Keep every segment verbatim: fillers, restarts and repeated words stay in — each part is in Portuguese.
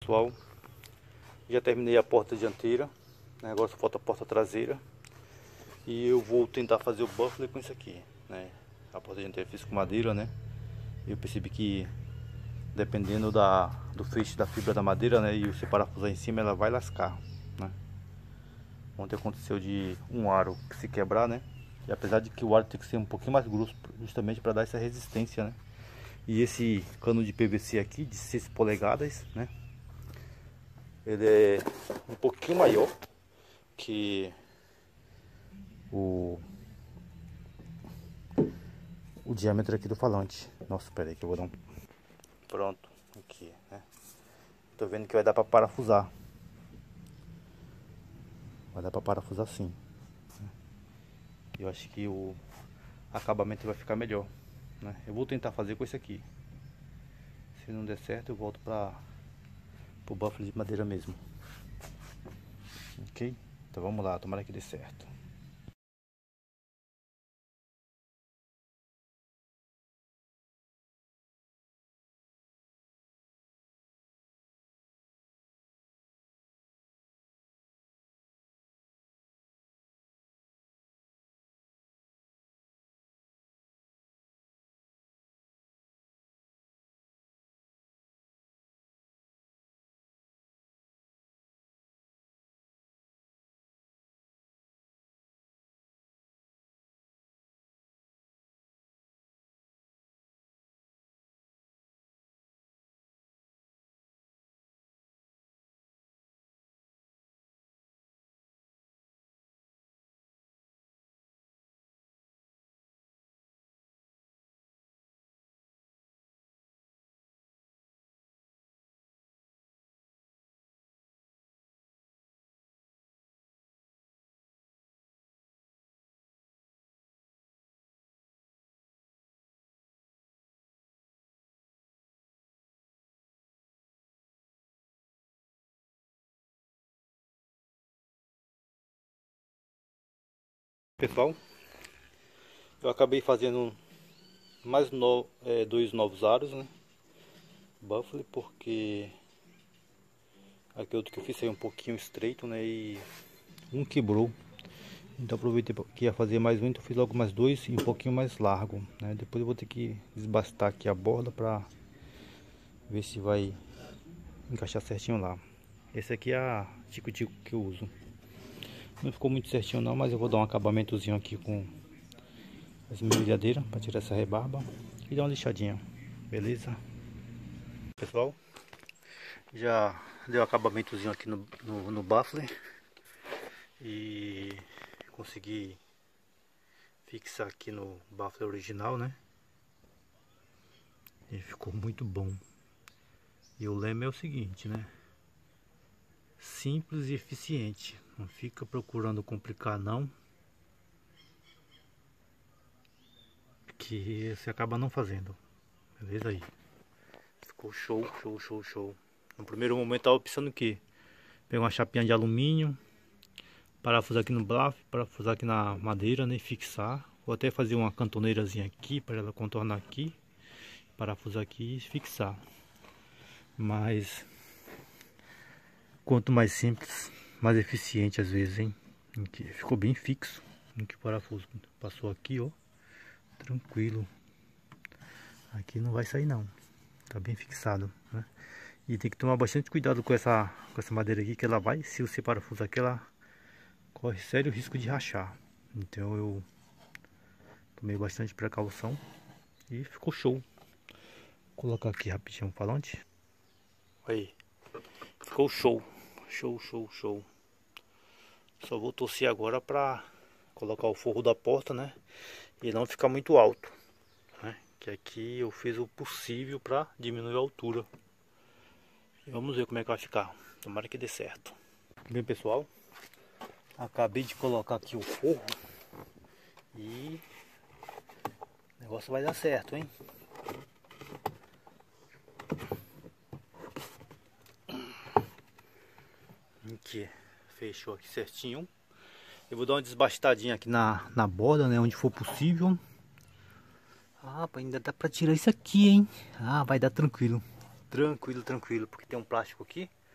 pessoal, já terminei a porta dianteira, né? Agora só falta a porta traseira. E eu vou tentar fazer o buffalo com isso aqui, né? A porta dianteira eu fiz com madeira, né? Eu percebi que dependendo da, do feixe da fibra da madeira, né? E você parafusar em cima, ela vai lascar, né? Ontem aconteceu de um aro se quebrar, né? E apesar de que o aro tem que ser um pouquinho mais grosso, justamente para dar essa resistência, né? E esse cano de P V C aqui, de seis polegadas, né? Ele é um pouquinho maior que o, o diâmetro aqui do falante. Nossa, pera aí que eu vou dar um... Pronto, aqui, né? Tô vendo que vai dar para parafusar. Vai dar para parafusar sim. Eu acho que o acabamento vai ficar melhor, né? Eu vou tentar fazer com esse aqui. Se não der certo, eu volto para o buffalo de madeira mesmo. Ok? Então vamos lá, tomara que dê certo. Pessoal, eu acabei fazendo mais no, é, dois novos aros, né? Buffalo, porque aquele outro que eu fiz saiu um pouquinho estreito, né? E um quebrou. Então aproveitei que ia fazer mais um, então fiz logo mais dois e um pouquinho mais largo, né? Depois eu vou ter que desbastar aqui a borda para ver se vai encaixar certinho lá. Esse aqui é a tico-tico que eu uso. Não ficou muito certinho não, mas eu vou dar um acabamentozinho aqui com as esmerilhadeiras para tirar essa rebarba e dar uma lixadinha, beleza? Pessoal, já deu um acabamentozinho aqui no, no, no baffle e consegui fixar aqui no baffle original, né? E ficou muito bom. E o lema é o seguinte, né? Simples e eficiente. Não fica procurando complicar não, que você acaba não fazendo. Beleza aí? Ficou show, show, show, show. No primeiro momento eu tava pensando que pegar uma chapinha de alumínio, parafusar aqui no baffle, parafusar aqui na madeira, né? E fixar. Ou até fazer uma cantoneirazinha aqui para ela contornar aqui, parafusar aqui e fixar. Mas quanto mais simples, mais eficiente às vezes, hein? Aqui, ficou bem fixo. Que parafuso passou aqui, ó, tranquilo. Aqui não vai sair não, tá bem fixado, né? E tem que tomar bastante cuidado com essa com essa madeira aqui, que ela vai, se você parafusar aqui, ela corre sério risco de rachar. Então eu tomei bastante precaução e ficou show. Vou colocar aqui rapidinho o falante. Aí, ficou show, show, show, show. Só vou torcer agora para colocar o forro da porta, né? E não ficar muito alto, né? Que aqui eu fiz o possível para diminuir a altura. E vamos ver como é que vai ficar. Tomara que dê certo. Bem, pessoal, acabei de colocar aqui o forro e o negócio vai dar certo, hein? Aqui, fechou aqui certinho. Eu vou dar uma desbastadinha aqui na, na borda, né? Onde for possível. Ah, ainda dá pra tirar isso aqui, hein? Ah, vai dar tranquilo. Tranquilo, tranquilo. Porque tem um plástico aqui.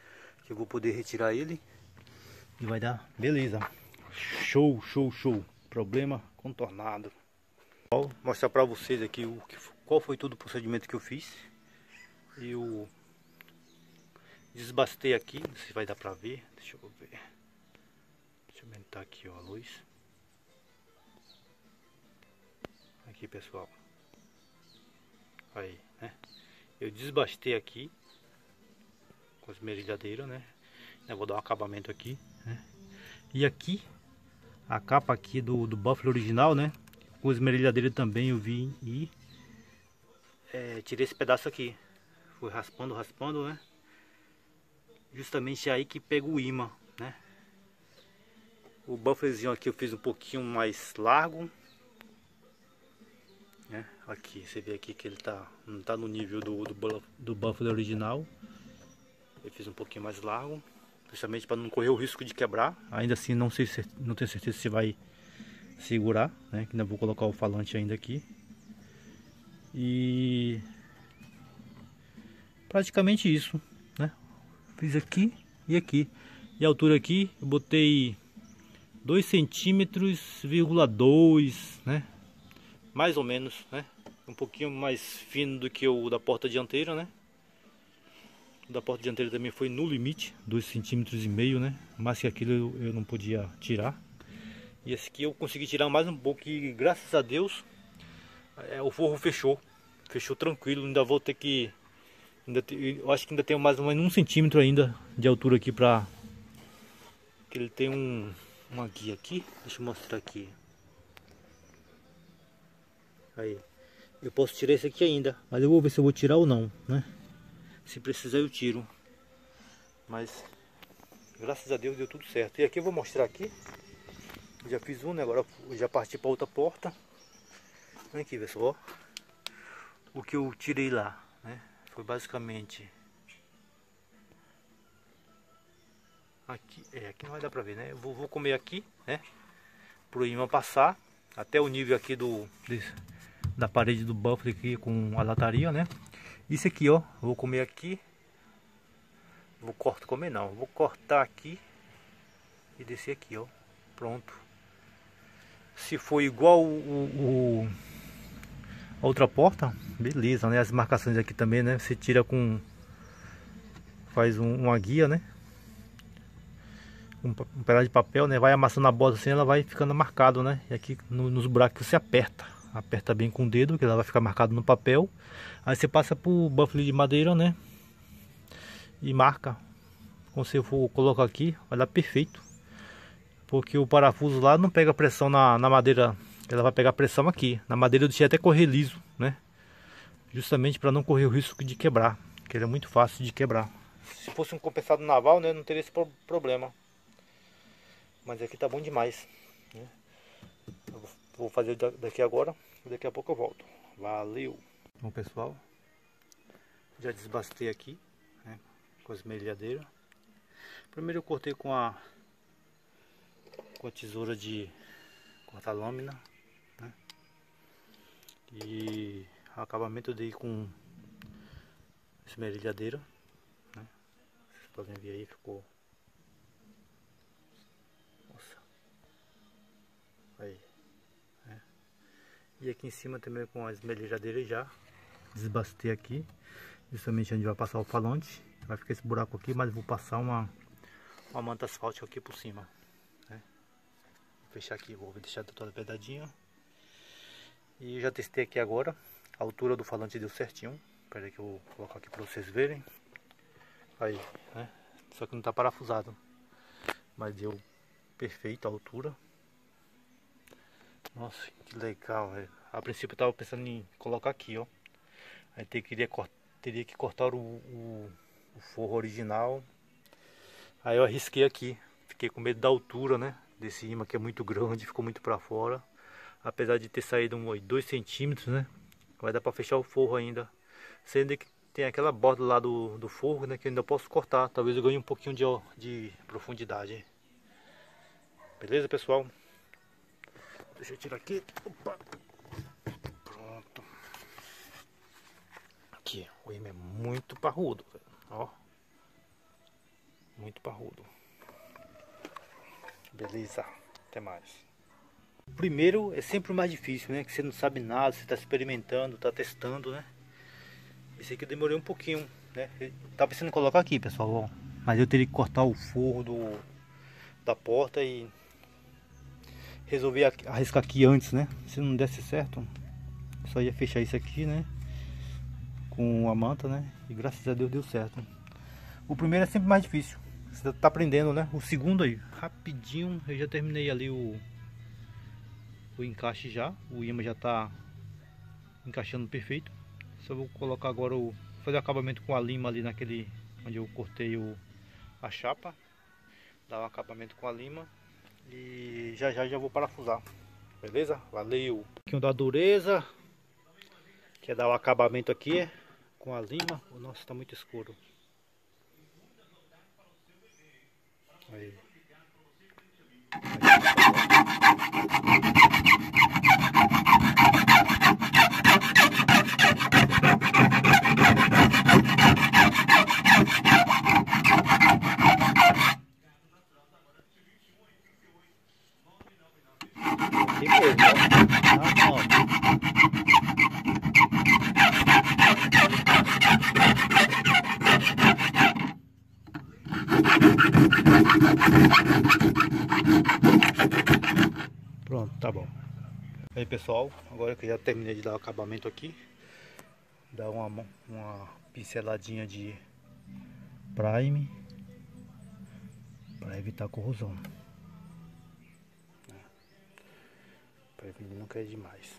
que eu vou poder retirar ele e vai dar beleza. Show, show, show. Problema contornado. Vou mostrar para vocês aqui o que, qual foi todo o procedimento que eu fiz. Eu desbastei aqui, não sei se vai dar para ver. Deixa eu ver. Deixa eu aumentar aqui, ó, a luz. Aqui, pessoal. Aí, né? Eu desbastei aqui com as esmerilhadeiras, né? Eu vou dar um acabamento aqui, né? E aqui, a capa aqui do, do Buffalo original, né? Com as esmerilhadeiras também eu vim e é, tirei esse pedaço aqui. Fui raspando, raspando, né? Justamente aí que pega o imã, né? O bufferzinho aqui eu fiz um pouquinho mais largo, né? Aqui, você vê aqui que ele tá, não tá no nível do, do, do Buffalo original. Eu fiz um pouquinho mais largo, justamente para não correr o risco de quebrar. Ainda assim não sei, não tenho certeza se vai segurar, né? Que ainda vou colocar o falante ainda aqui. E praticamente isso, né? Fiz aqui e aqui. E a altura aqui eu botei dois centímetros, vírgula dois, né? Mais ou menos, né? Um pouquinho mais fino do que o da porta dianteira, né? O da porta dianteira também foi no limite, dois centímetros e meio, né? Mas que aquilo eu, eu não podia tirar. E esse aqui eu consegui tirar mais um pouco e graças a Deus é, o forro fechou. Fechou tranquilo, ainda vou ter que... Ainda te, eu acho que ainda tenho mais ou menos um centímetro ainda de altura aqui pra... Que ele tem um, uma guia aqui, deixa eu mostrar aqui. Aí, eu posso tirar esse aqui ainda, mas eu vou ver se eu vou tirar ou não, né? Se precisar eu tiro. Mas, graças a Deus deu tudo certo. E aqui eu vou mostrar aqui. Já fiz um, né? Agora eu já parti para outra porta. Aqui, pessoal. O que eu tirei lá, né? Foi basicamente... Aqui, é, aqui não vai dar pra ver, né? Eu vou, vou comer aqui, né? Pro imã passar até o nível aqui do... Desse, da parede do Buffalo aqui com a lataria, né? Isso aqui, ó, eu vou comer aqui. Vou cortar, comer não, vou cortar aqui e descer aqui, ó. Pronto. Se for igual o, o a outra porta, beleza, né? As marcações aqui também, né? Você tira com, faz um, uma guia, né? Um, um pedaço de papel, né? Vai amassando a borda assim, ela vai ficando marcado, né? E aqui no, nos buracos você aperta. Aperta bem com o dedo, que ela vai ficar marcado no papel. Aí você passa pro Buffalo de madeira, né? E marca. Quando você for colocar aqui, vai dar perfeito. Porque o parafuso lá não pega pressão na, na madeira. Ela vai pegar pressão aqui. Na madeira eu deixei até correr liso, né? Justamente para não correr o risco de quebrar. Que ele é muito fácil de quebrar. Se fosse um compensado naval, né? Não teria esse problema. Mas aqui tá bom demais, né? Eu vou fazer daqui agora. Daqui a pouco eu volto. Valeu! Bom, pessoal, já desbastei aqui, né, com a esmerilhadeira. Primeiro eu cortei com a com a tesoura de cortar lâmina, né, e o acabamento eu dei com esmerilhadeira, né. Vocês podem ver aí, ficou, nossa, aí, né. E aqui em cima também com a esmerilhadeira já desbastei aqui, justamente onde vai passar o falante. Vai ficar esse buraco aqui, mas vou passar uma, uma manta asfáltica aqui por cima, né? Vou fechar aqui, vou deixar toda vedadinha. E já testei aqui agora, a altura do falante deu certinho. Espera aí que eu vou colocar aqui para vocês verem. Aí, né? Só que não tá parafusado, mas deu perfeito a altura. Nossa, que legal, velho. A princípio eu tava pensando em colocar aqui, ó. Aí teria, teria que cortar o, o, o forro original. Aí eu arrisquei aqui. Fiquei com medo da altura, né? Desse imã que é muito grande, ficou muito pra fora. Apesar de ter saído um, dois centímetros, né? Vai dar pra fechar o forro ainda. Sendo que tem aquela borda lá do, do forro, né? Que eu ainda posso cortar. Talvez eu ganhe um pouquinho de, de profundidade. Beleza, pessoal? Deixa eu tirar aqui. Opa. Pronto. Aqui, o imã é muito parrudo, ó. muito parrudo. Beleza, até mais. O primeiro é sempre o mais difícil, né? Que você não sabe nada, você está experimentando, está testando, né? Esse aqui eu demorei um pouquinho, né? Eu tava pensando em colocar aqui, pessoal, ó. Mas eu teria que cortar o forro do, da porta e resolver arriscar aqui antes, né? Se não desse certo, só ia fechar isso aqui, né? Com a manta, né? E graças a Deus deu certo. O primeiro é sempre mais difícil. Você tá aprendendo, né? O segundo aí, rapidinho, eu já terminei ali o, o encaixe já. O imã já tá encaixando perfeito. Só vou colocar agora o... fazer o acabamento com a lima ali naquele... onde eu cortei o, a chapa. Dar um acabamento com a lima. E já já já vou parafusar. Beleza? Valeu! Um pouquinho da dureza. Que é dar o acabamento aqui com a lima. Nossa, tá muito escuro. Aí. Aqui mesmo, ó. Pronto, tá bom. Aí pessoal, agora que eu já terminei de dar o acabamento aqui, dá uma, uma pinceladinha de prime para evitar corrosão, para ele não cair demais.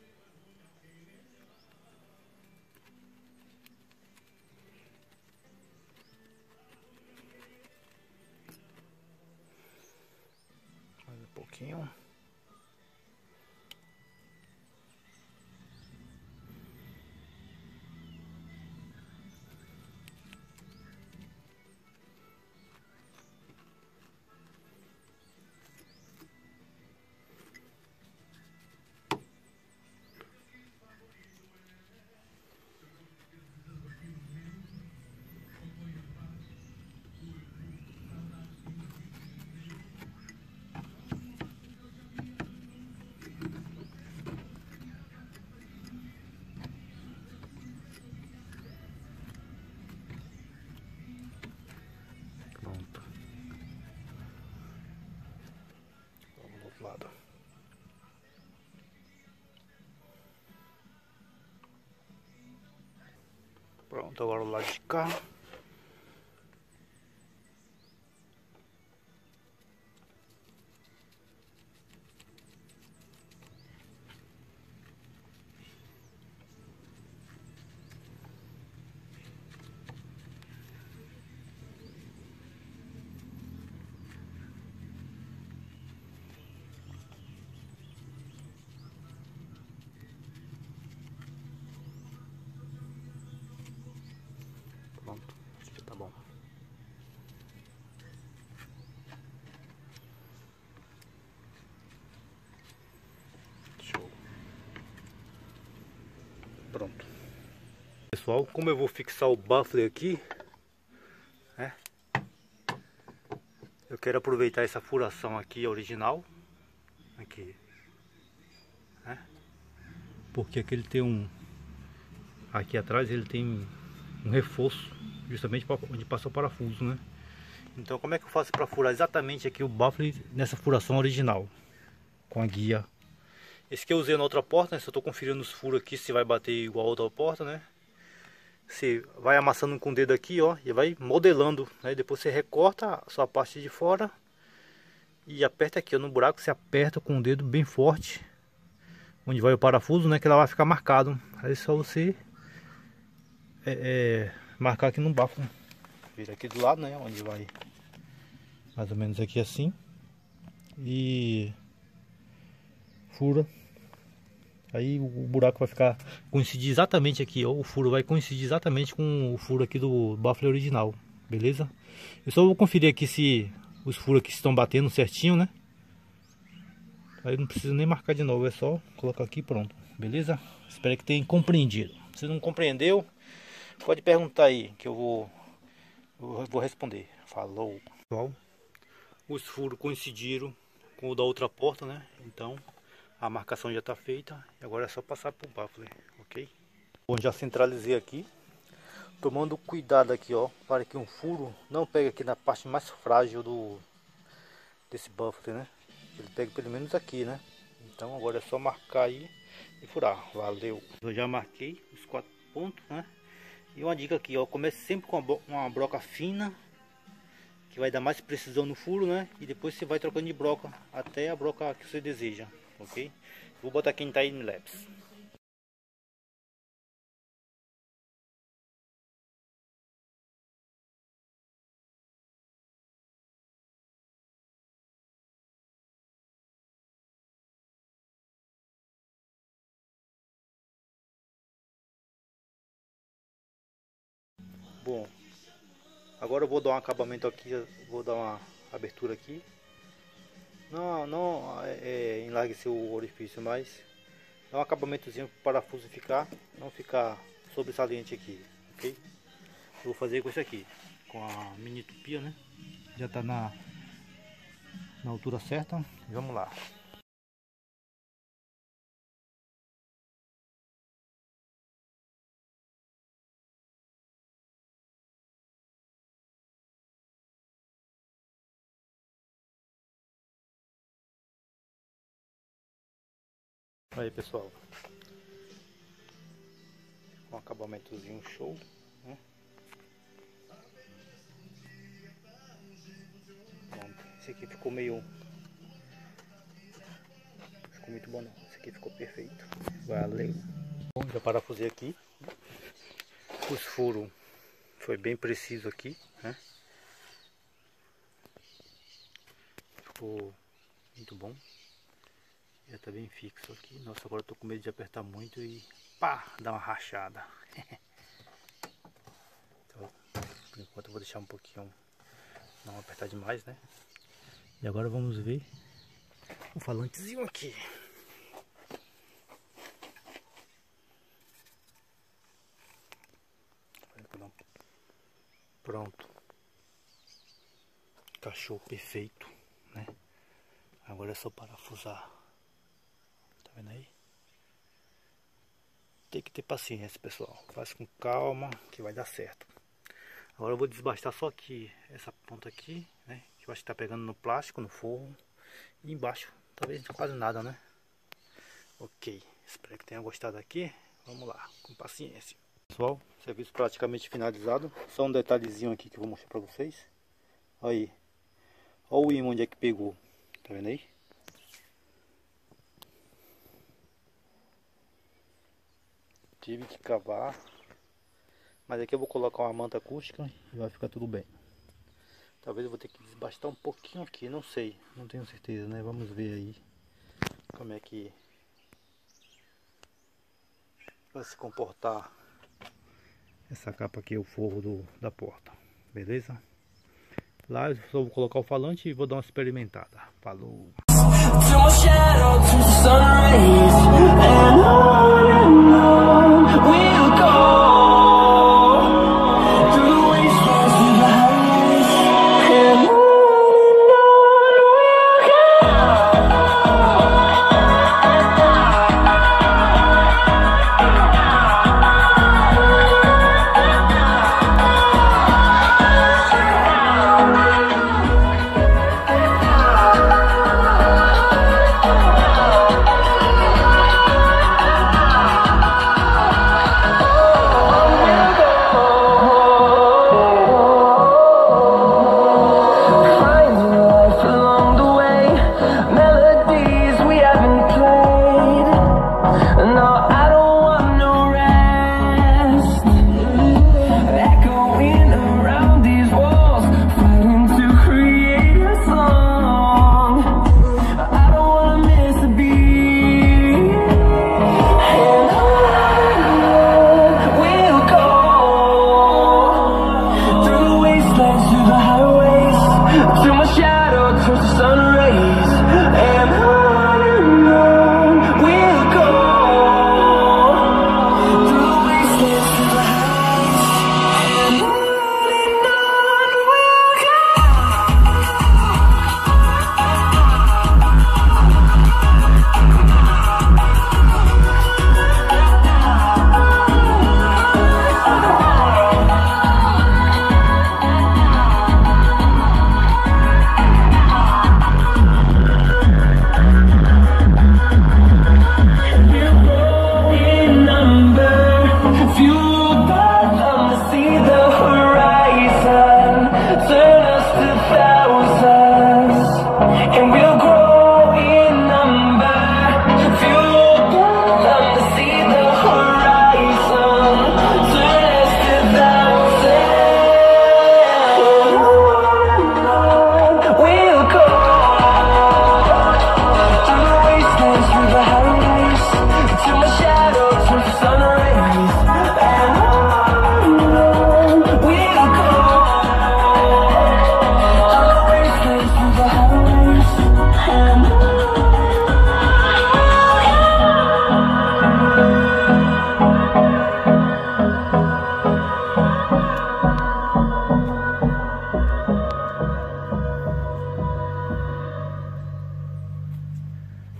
Mais um pouquinho. Pronto. Vamos do outro lado. Pronto, agora o lado de cá. Pronto, acho que tá bom. Show. Pronto. Pessoal, como eu vou fixar o baffle aqui, né? Eu quero aproveitar essa furação aqui original, aqui, né? Porque aqui ele tem um, aqui atrás ele tem um reforço, justamente para onde passa o parafuso, né? Então como é que eu faço para furar exatamente aqui o baffle nessa furação original, com a guia? Esse que eu usei na outra porta, né? Se eu estou conferindo os furos aqui, se vai bater igual a outra porta, né? Você vai amassando com o dedo aqui, ó, e vai modelando, né? Depois você recorta a sua parte de fora e aperta aqui, ó, no buraco. Você aperta com o dedo bem forte, onde vai o parafuso, né? Que ela vai ficar marcado. Aí é só você é, é, marcar aqui no bafo. Vira aqui do lado, né? Onde vai mais ou menos aqui assim. E fura. Aí o buraco vai ficar coincidir exatamente aqui, ó. O furo vai coincidir exatamente com o furo aqui do baffle original, beleza? Eu só vou conferir aqui se os furos aqui estão batendo certinho, né? Aí não precisa nem marcar de novo, é só colocar aqui e pronto, beleza? Espero que tenham compreendido. Se não compreendeu, pode perguntar aí, que eu vou Eu vou responder. Falou. Pessoal, os furos coincidiram com o da outra porta, né? Então a marcação já está feita. E agora é só passar pro baffler, ok? Bom, já centralizei aqui. Tomando cuidado aqui, ó, para que um furo não pegue aqui na parte mais frágil do desse baffler, né? Ele pega pelo menos aqui, né? Então agora é só marcar aí e furar. Valeu! Eu já marquei os quatro pontos, né? E uma dica aqui, ó, comece sempre com uma broca fina, que vai dar mais precisão no furo, né? E depois você vai trocando de broca até a broca que você deseja, ok? Vou botar aqui em time-lapse. Bom, agora eu vou dar um acabamento aqui, vou dar uma abertura aqui. Não, não é, é, enlarguecer o orifício, mas dá um acabamentozinho para o parafuso ficar, não ficar sobressalente aqui, ok? Eu vou fazer com isso aqui, com a mini tupia, né? Já tá na, na altura certa, vamos lá. Aí pessoal, um acabamentozinho show, né? Pronto. Esse aqui ficou meio, ficou muito bom não, esse aqui ficou perfeito, valeu. Bom, já parafusei aqui, os furos foi bem preciso aqui, né? Ficou muito bom. Já tá bem fixo aqui. Nossa, agora eu tô com medo de apertar muito e pá, dar uma rachada. Então, por enquanto eu vou deixar um pouquinho, não apertar demais, né? E agora vamos ver o falantezinho aqui. Pronto. Encaixou perfeito, né? Agora é só parafusar. Tá vendo aí? Tem que ter paciência, pessoal. Faz com calma que vai dar certo. Agora eu vou desbastar só aqui essa ponta aqui, né? Que eu acho que tá pegando no plástico, no forro. E embaixo, talvez quase nada, né? Ok. Espero que tenha gostado aqui. Vamos lá, com paciência. Pessoal, serviço praticamente finalizado. Só um detalhezinho aqui que eu vou mostrar pra vocês. Aí. Olha o ímã onde é que pegou. Tá vendo aí? Tive que cavar. Mas aqui eu vou colocar uma manta acústica e vai ficar tudo bem. Talvez eu vou ter que desbastar um pouquinho aqui, não sei. Não tenho certeza, né? Vamos ver aí como é que vai se comportar essa capa aqui, o forro do, da porta. Beleza? Lá eu só vou colocar o falante e vou dar uma experimentada. Falou!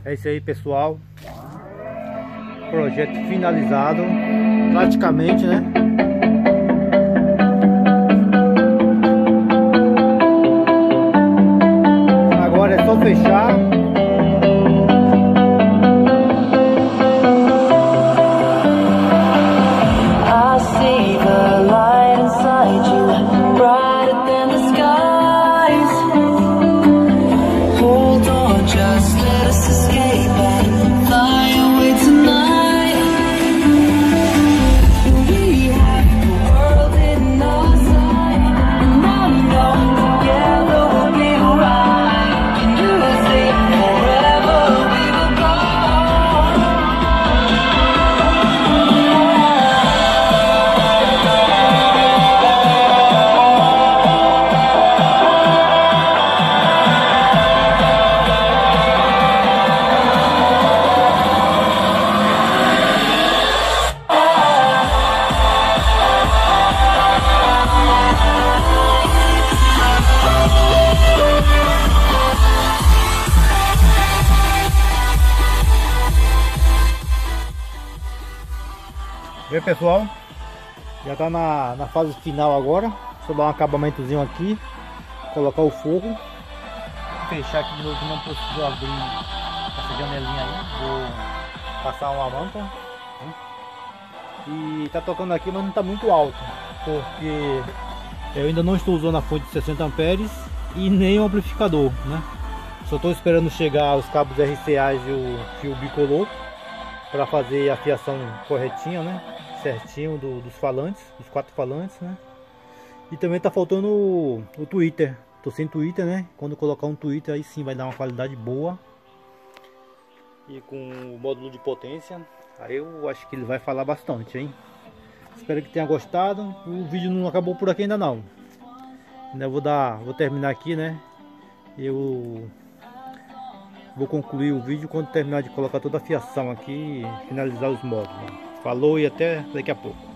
É isso aí, pessoal. Projeto finalizado, praticamente, né? Agora é só fechar. Bem, pessoal, já tá na, na fase final agora. Só dar um acabamentozinho aqui, colocar o fogo, fechar aqui de novo, que não precisou abrir essa janelinha aí. Vou passar uma manta, né? E tá tocando aqui, mas não tá muito alto, porque eu ainda não estou usando a fonte de sessenta amperes e nem o amplificador, né? Só estou esperando chegar os cabos R C As e o fio bicolor para fazer a fiação corretinha, né? Certinho do, dos falantes, dos quatro falantes, né? E também tá faltando o, o tweeter. Tô sem tweeter, né? Quando colocar um tweeter aí sim vai dar uma qualidade boa. E com o módulo de potência, aí eu acho que ele vai falar bastante, hein? Espero que tenha gostado. O vídeo não acabou por aqui ainda não. Ainda vou dar, vou terminar aqui, né? Eu vou concluir o vídeo quando terminar de colocar toda a fiação aqui e finalizar os módulos. Falou e até daqui a pouco.